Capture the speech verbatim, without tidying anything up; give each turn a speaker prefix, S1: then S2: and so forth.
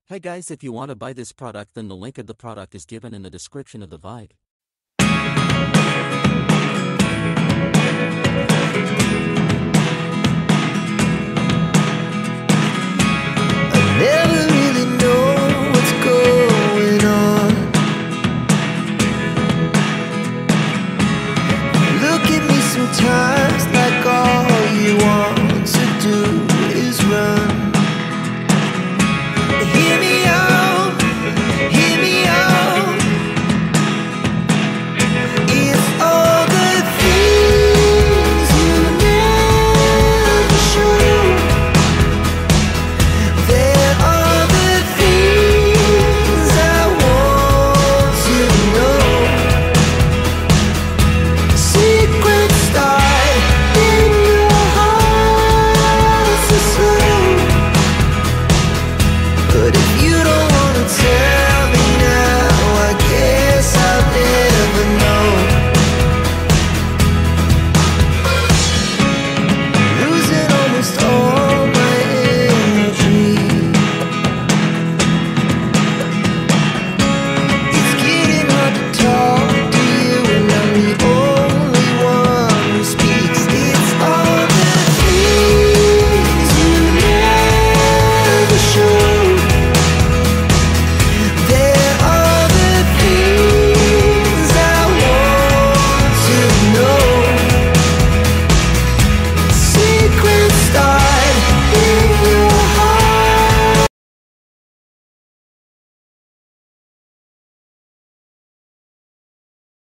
S1: Hey guys, if you want to buy this product, then the link of the product is given in the description of the video.
S2: I never really know what's going on. Look at me sometimes like all you want to do is run. Hear me out, hear me out. It's all the things you never show. There are the things I want to know. Secrets start in your heart so slow. But if you